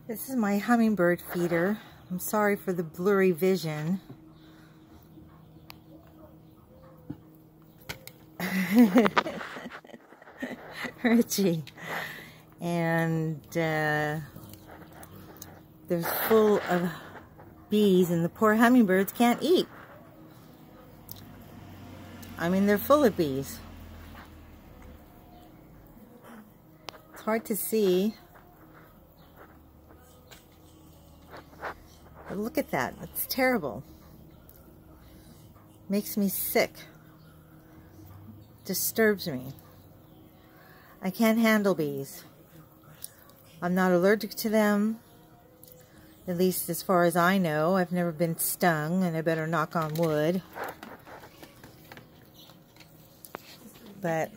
This is my hummingbird feeder. I'm sorry for the blurry vision. Richie. And they're full of bees, and the poor hummingbirds can't eat. I mean, they're full of bees. It's hard to see. But look at that. It's terrible. Makes me sick. Disturbs me. I can't handle bees. I'm not allergic to them. At least as far as I know. I've never been stung, and I better knock on wood. But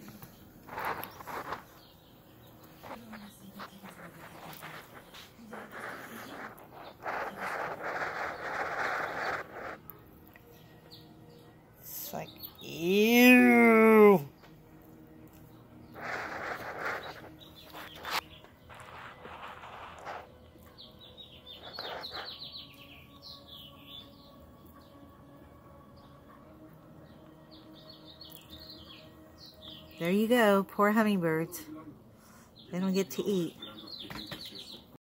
it's like, ew. There you go, poor hummingbirds. They don't get to eat.